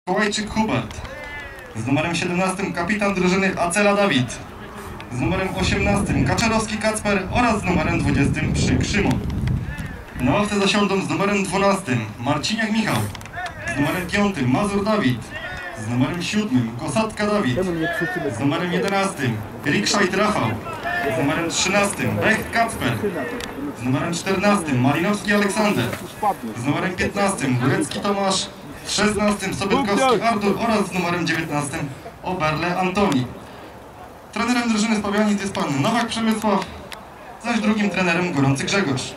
Kołajczyk Hubert. Z numerem 17 kapitan drużyny Acela Dawid. Z numerem 18 Kaczarowski Kacper oraz z numerem 23 Szymon. Na ławce zasiądą z numerem 12 Marciniak Michał. Z numerem 5 Mazur Dawid. Z numerem 7 Kosatka Dawid. Z numerem 11 Rikszajt Rafał. Z numerem 13 Brecht Kacper. Z numerem 14 Malinowski Aleksander. Z numerem 15 Górecki Tomasz. Z 16 Sobytkowski Artur oraz z numerem 19 Oberle Antoni. Trenerem drużyny z Pabianic jest pan Nowak Przemysław, zaś drugim trenerem Gorący Grzegorz.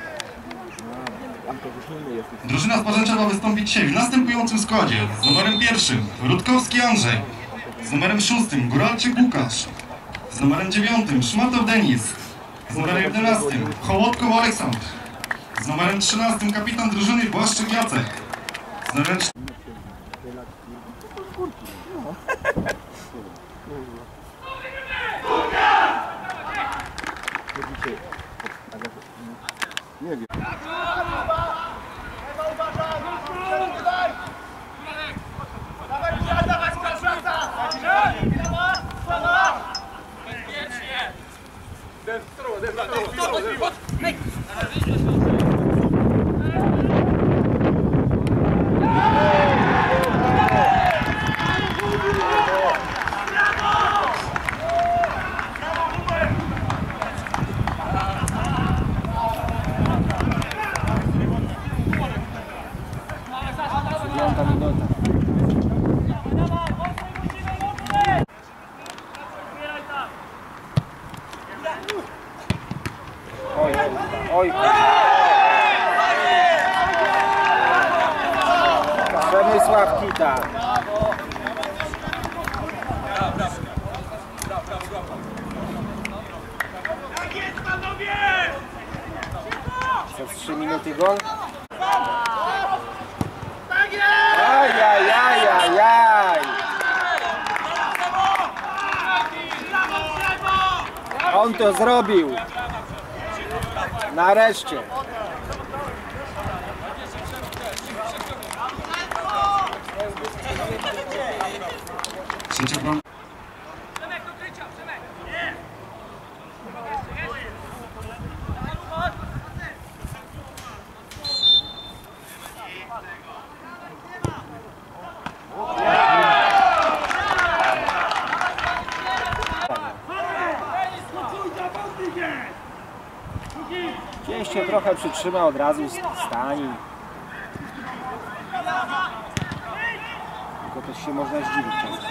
Drużyna z Parzęczewa wystąpi dzisiaj w następującym składzie. Z numerem 1 Rutkowski Andrzej. Z numerem 6 Góralczyk Łukasz. Z numerem 9 Szmatow Denis. Z numerem 11 Hołodkow Aleksandr. Z numerem 13 kapitan drużyny Błaszczyk Jacek. Z numerem... Nie wiem. Oj, Przemysław Kita. Przez 3 minuty gol. Ajajajajaj. On to zrobił. Nareszcie. Trzecia bramka. Gdzieś się trochę przytrzyma, od razu stani. Tylko też się można zdziwić.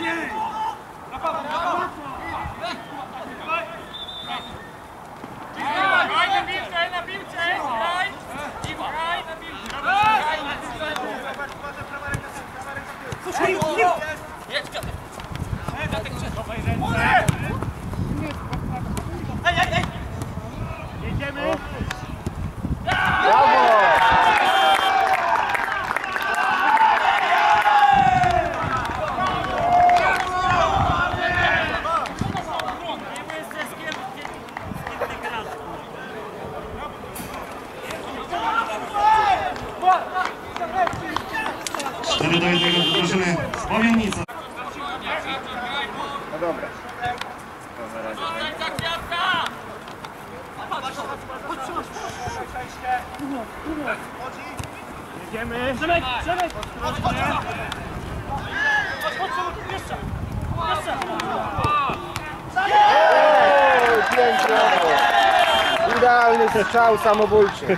Jedziemy! Brawo! Cztery do 1 do drużyny z Pabianic. No dobra. Jedziemy! Przemek! Przemek! Pięknie! Idealny strzał samobójczy.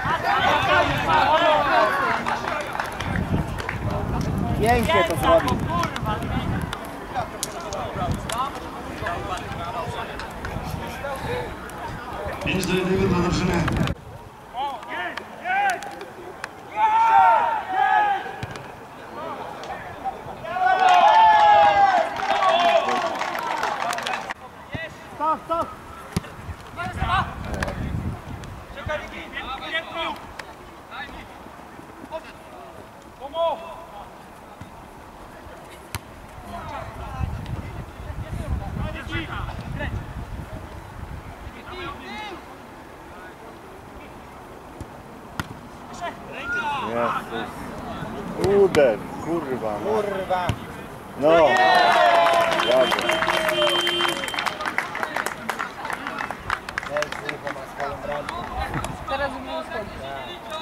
Pięknie to zrobił. 5 do 1 dla drużyny. Stop, stop! Uderz. Kurwa. No. Kurwa. No. Ej, kurwa, ma swoją bramkę. Teraz u mnie skończy.